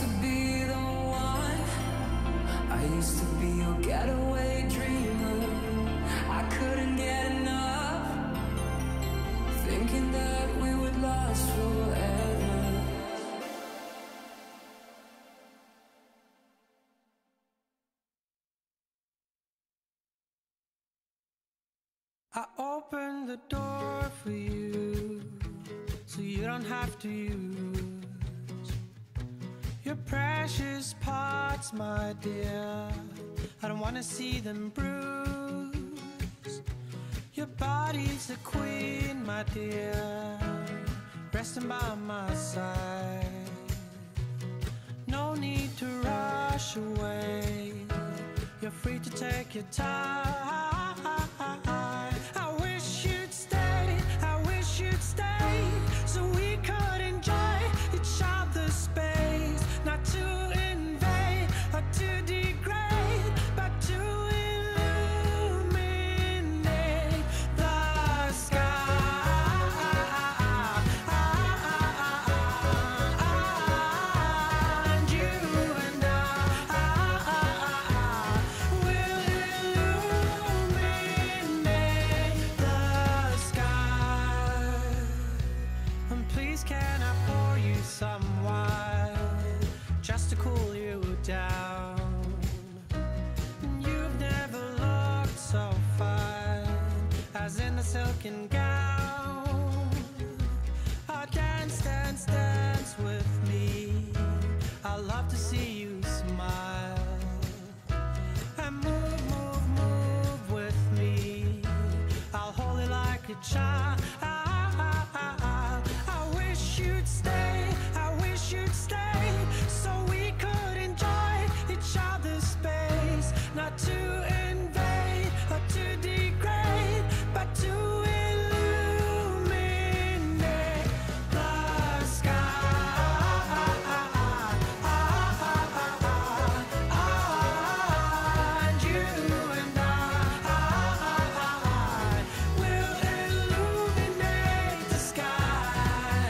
be the one. I used to be your getaway dreamer. I couldn't get enough, thinking that we would last forever. I opened the door for you, so you don't have to use your precious parts, my dear. I don't wanna see them bruised. Your body's a queen, my dear, resting by my side. No need to rush away, you're free to take your time. I wish you'd stay, I wish you'd stay, so we could enjoy each other's space. Not to invade or to degrade, but to illuminate the sky. And you and I will illuminate the sky. And please, can I pour you some wine just to cool you down? You've never looked so fine as in a silken gown. Oh, dance, dance, dance with me. I love to see you smile. And move, move, move with me. I'll hold it like a child. I wish you'd stay, I wish you'd stay, so we could enjoy each other's space. Not to invade or to degrade, but to illuminate the sky. And you and I will illuminate the sky.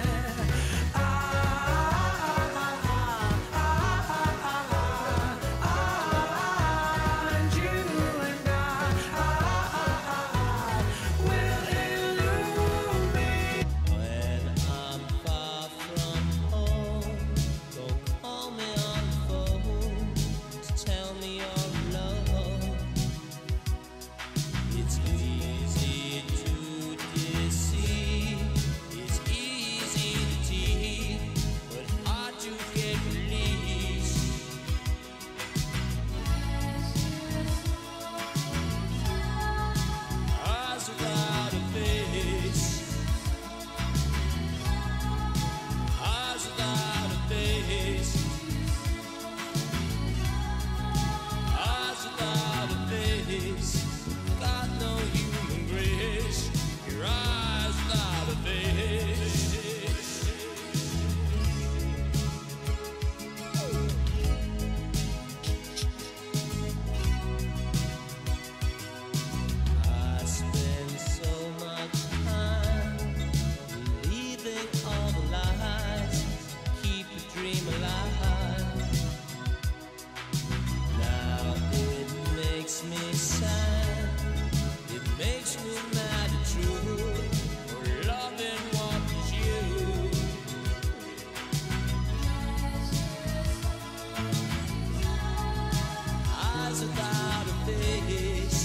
And you and I will illuminate. When I'm far from home, go call me on the phone to tell me you're alone. It's easy to deceive, it's easy to tease, but hard to get released. Eyes without a face, eyes without a face, eyes without a face. Got no human grace. Your eyes without a face. I spend so much time believing all the lies, keep the dream alive. Now it makes me sad, it makes me mad at you for loving what is you. Eyes without a face,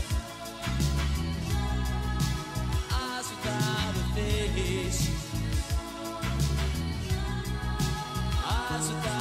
eyes without a face, eyes without